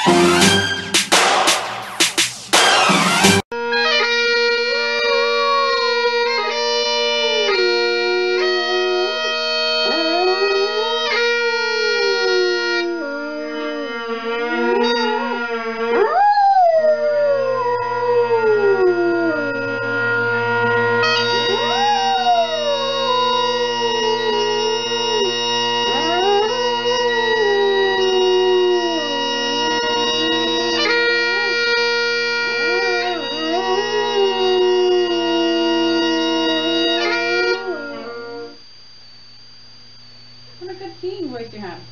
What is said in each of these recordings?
What a good team voice you have.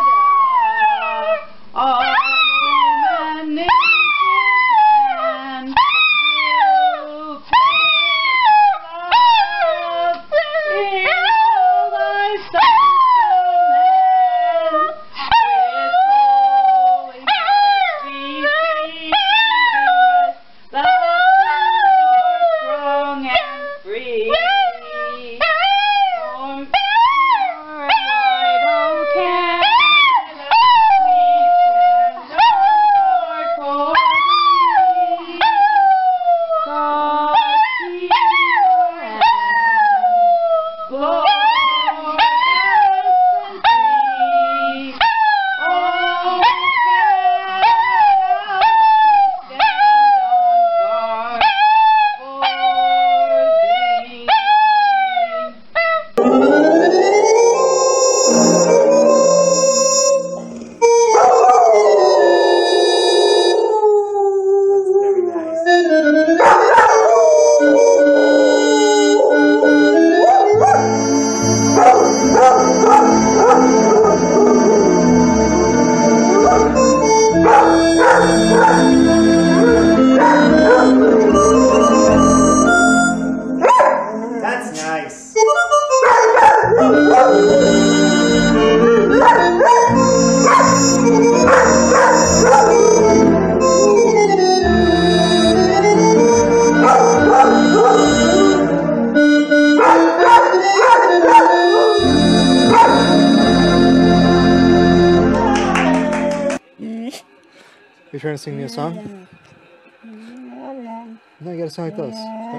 That's nice. You're trying to sing me a song? No, you gotta sing like this.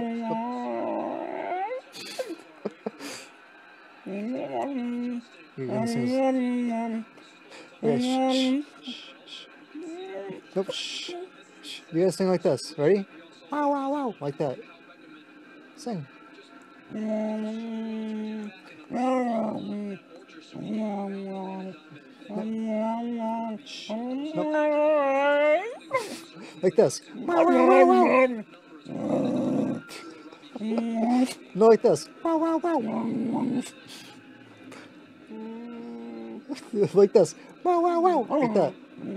You're gonna sing this. Okay, shh, shh, shh. Nope, shh, shh. You gotta sing like this. Ready? Wow, wow, wow. Like that. Sing. Shh. Nope. Like this. Wow, wow, wow, wow. No, like this. Wow, wow, wow. Like this. Wow, wow, wow. Like that.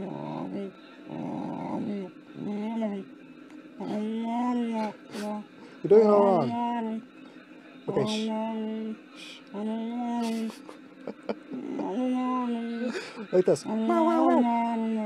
You're doing it all wrong. Okay, shh. Like this. Wow, wow, wow.